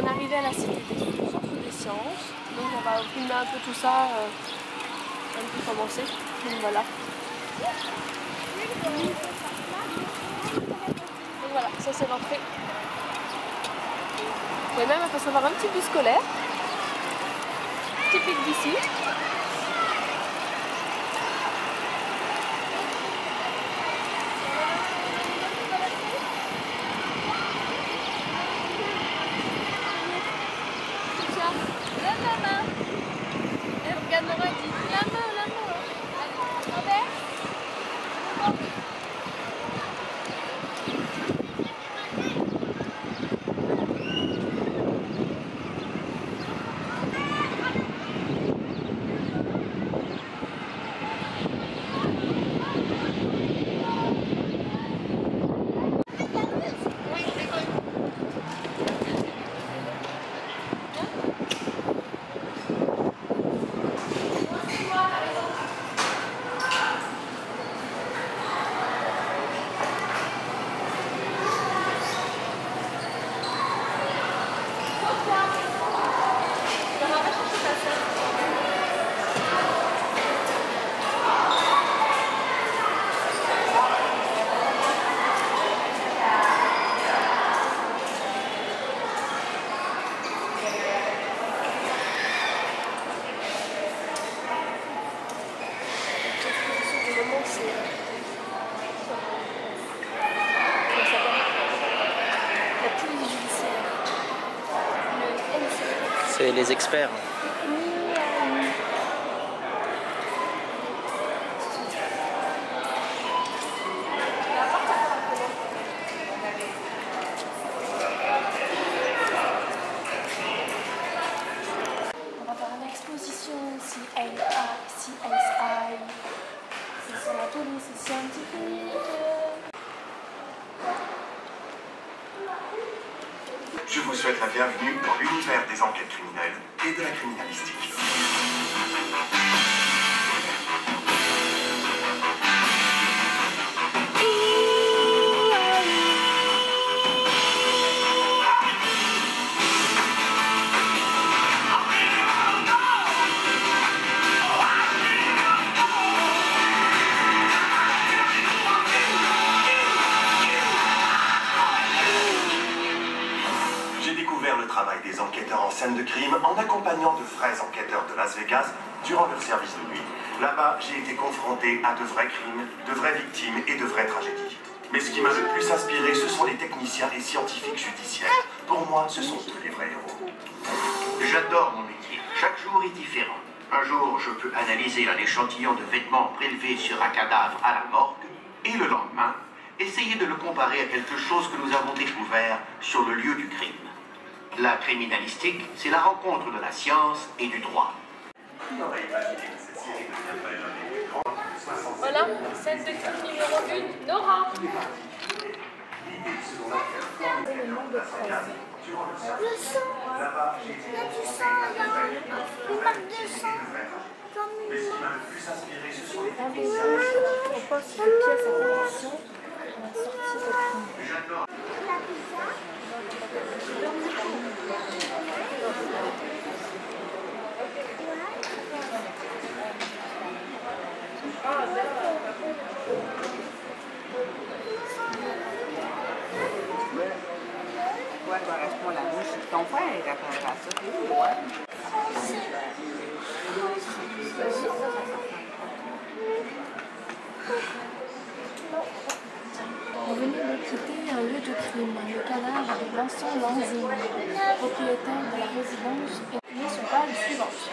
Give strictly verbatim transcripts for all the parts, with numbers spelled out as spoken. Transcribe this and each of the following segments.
on est arrivé à la cité du centre des sciences, donc on va filmer un peu tout ça, euh, un peu commencer, donc voilà. Donc voilà, ça c'est l'entrée. Et même il faut savoir un petit bus scolaire, typique d'ici. Regarde Laura, elle dit la main, la main. Allez, C'est les experts. on va faire une exposition C A S I, c'est sur la police scientifique. Je vous souhaite la bienvenue dans l'univers des enquêtes criminelles et de la criminalistique. Le travail des enquêteurs en scène de crime en accompagnant de vrais enquêteurs de Las Vegas durant leur service de nuit. Là-bas, j'ai été confronté à de vrais crimes, de vraies victimes et de vraies tragédies. Mais ce qui m'a le plus inspiré, ce sont les techniciens et scientifiques judiciaires. Pour moi, ce sont eux les vrais héros. J'adore mon métier. Chaque jour est différent. Un jour, je peux analyser un échantillon de vêtements prélevé sur un cadavre à la morgue, et le lendemain, essayer de le comparer à quelque chose que nous avons découvert sur le lieu du crime. La criminalistique, c'est la rencontre de la science et du droit. Voilà, scène de crime numéro un, Nora. Le nombre de phrases. Le sang, il y a du sang là, une marque de sang, comme une marque. On passe sur les pièces à condition, on a sorti le crime. La pizza. Ouais, correspond à la bouche. Ton frère, il répondra à ça. Ouais. On venait de quitter un lieu de crime, le cadavre de Vincent Lanzini, propriétaire de la résidence, est mis sur page suivante.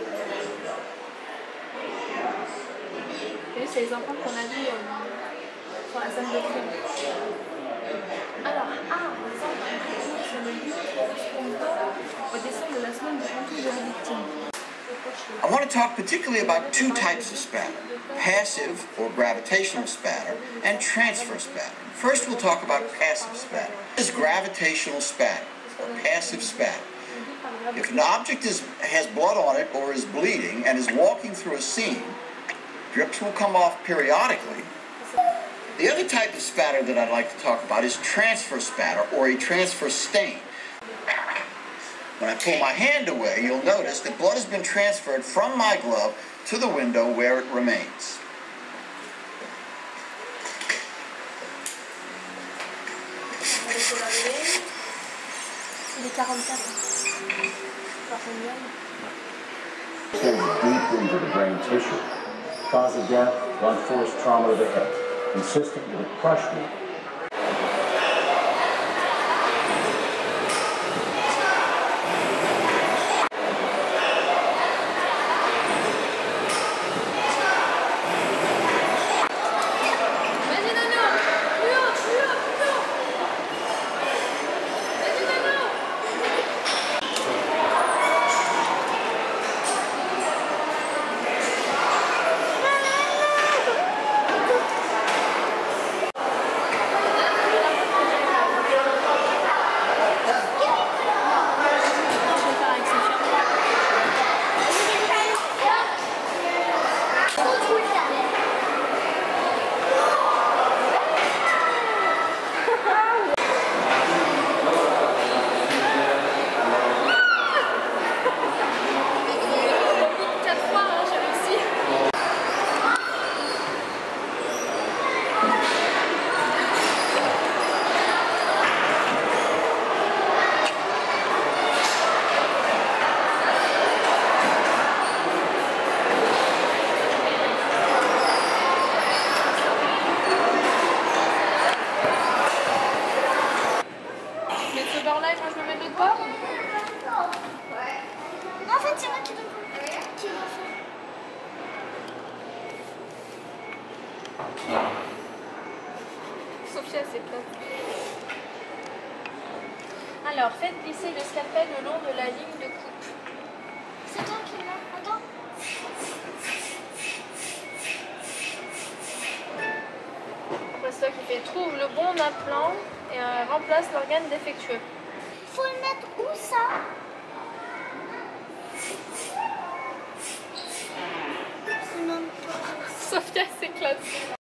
Et c'est les enfants qu'on a vus euh, sur la scène de crime. Alors, ah, les enfants, c'est le lieu correspondant au décès de la semaine de retour de la victime. I want to talk particularly about two types of spatter, passive or gravitational spatter and transfer spatter. First we'll talk about passive spatter. This is gravitational spatter or passive spatter. If an object is, has blood on it or is bleeding and is walking through a scene, drips will come off periodically. The other type of spatter that I'd like to talk about is transfer spatter or a transfer stain. When I pull my hand away, you'll notice that blood has been transferred from my glove to the window where it remains. Il est quarante-quatre. Deep into the brain tissue, cause of death, blunt force trauma to the head, consistent with a crush wound. En fait, c'est moi qui vais faire. Sophia, c'est plate. Alors, faites glisser le scalpel le long de la ligne de coupe. C'est toi qui l'as. Attends. C'est toi qui fais trouve le bon implant et euh, remplace l'organe défectueux. Faut le mettre où ça? C'est même pas... Sophia s'éclate.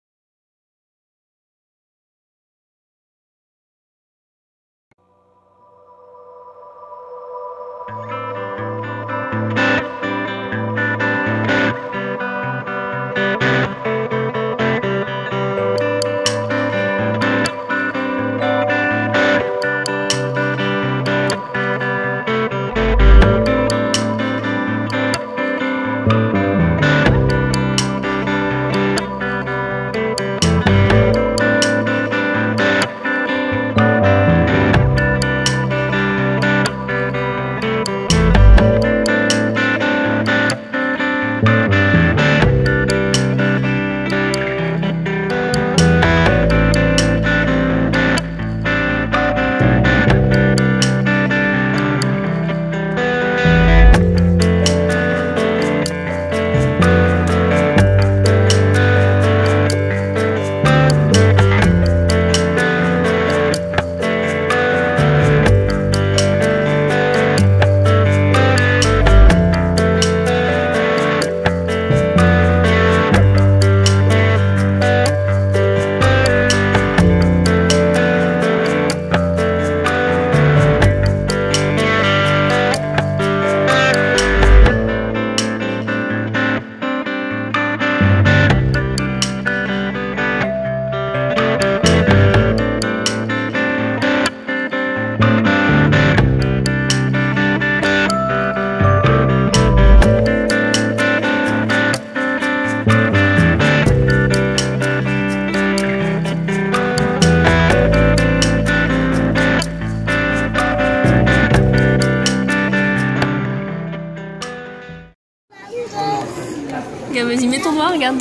Vas-y, mets ton doigt, regarde.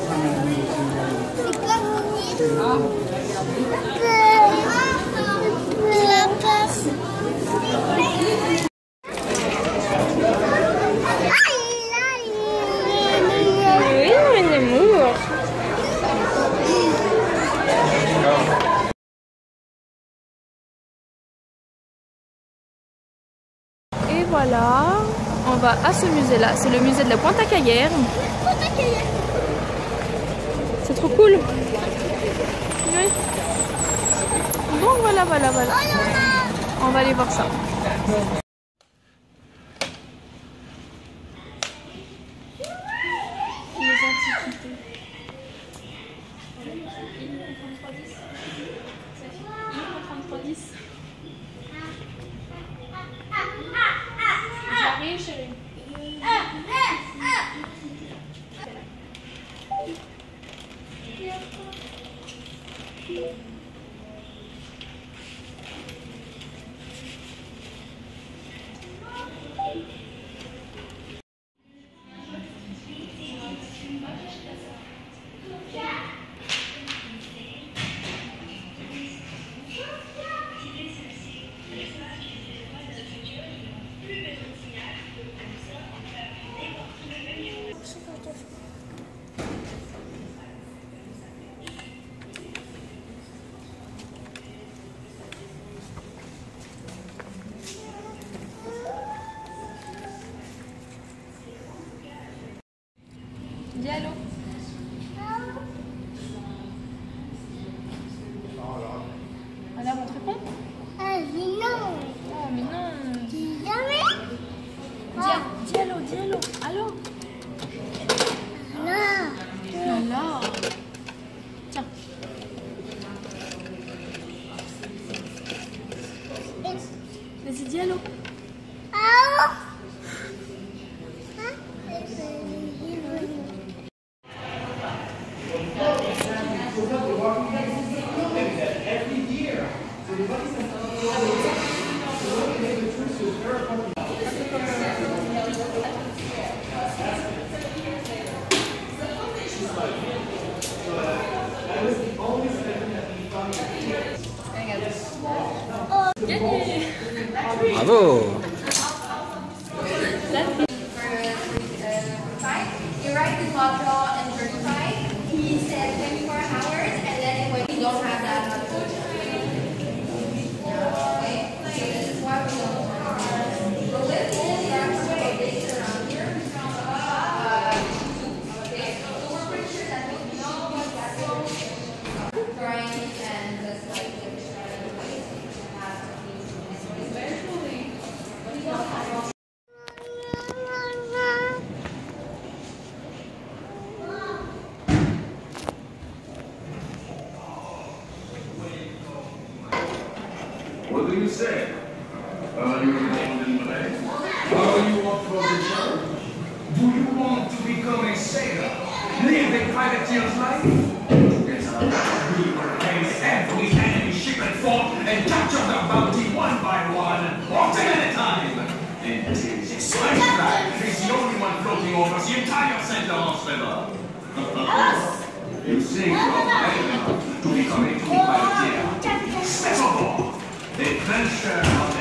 C'est pas bonito. La passe. Oui, mon amour. Et voilà, on va à ce musée-là. C'est le musée de la Pointe-à-Cayère. C'est trop cool. Oui. Bon, voilà, voilà, voilà. On va aller voir ça. Dis allô. Alors on te répond? Ah, dis non. Oh mais non. Dis jamais. Dis, dis allô, dis allô. Allô. Non. Alors. Tiens. Vas-y, dis allô. Ah. Bravo! You write the module in thirty-five, he said twenty-four hours, and then when you don't have that much okay? So this is why we don't have the list is actually based around here. Uh, okay, so we're pretty sure that we know what that's drawing and just like eventually we don't have What do you say? Are you involved in play? Are you up for the church? Do you want to become a sailor? Live a privateer's life? Yes, we will face every enemy ship and fort and capture their bounty one by one, or ten at a time. And this flashback is the only one floating over the entire Saint Lawrence River. You think you're brave enough to become a true privateer? Step aboard! Adventure on